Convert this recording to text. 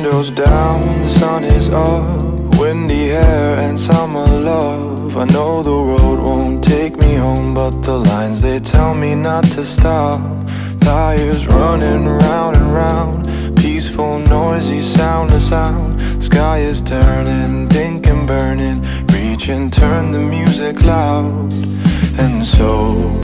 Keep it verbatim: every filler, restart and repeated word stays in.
Windows down, the sun is up, windy hair and summer love. I know the road won't take me home, but the lines, they tell me not to stop. Tires running round and round, peaceful, noisy, sound to sound. Sky is turning pink and burning, reach and turn the music loud. And so